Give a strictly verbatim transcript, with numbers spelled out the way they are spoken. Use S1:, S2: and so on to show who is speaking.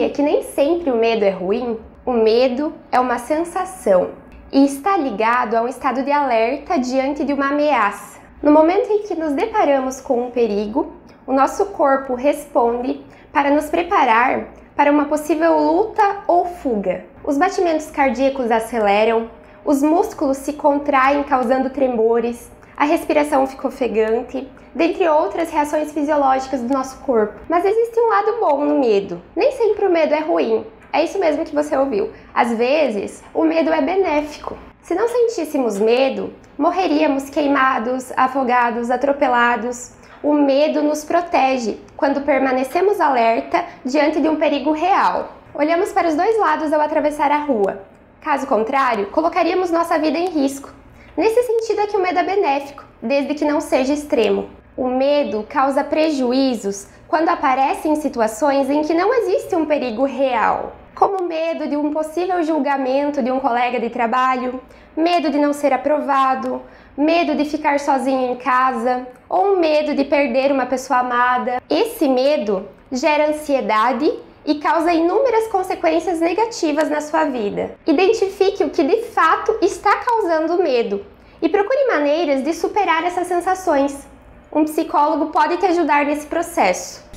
S1: sabia que nem sempre o medo é ruim? O medo é uma sensação e está ligado a um estado de alerta diante de uma ameaça. No momento em que nos deparamos com um perigo, o nosso corpo responde para nos preparar para uma possível luta ou fuga. Os batimentos cardíacos aceleram, os músculos se contraem causando tremores, a respiração fica ofegante, dentre outras reações fisiológicas do nosso corpo. Mas existe um lado bom no medo. Nem sempre o medo é ruim. É isso mesmo que você ouviu. Às vezes, o medo é benéfico. Se não sentíssemos medo, morreríamos queimados, afogados, atropelados. O medo nos protege quando permanecemos alerta diante de um perigo real. Olhamos para os dois lados ao atravessar a rua. Caso contrário, colocaríamos nossa vida em risco. Nesse sentido é que o medo é benéfico, desde que não seja extremo. O medo causa prejuízos quando aparece em situações em que não existe um perigo real, como medo de um possível julgamento de um colega de trabalho, medo de não ser aprovado, medo de ficar sozinho em casa ou medo de perder uma pessoa amada. Esse medo gera ansiedade e causa inúmeras consequências negativas na sua vida. Identifique o que de fato está causando medo e procure maneiras de superar essas sensações. Um psicólogo pode te ajudar nesse processo.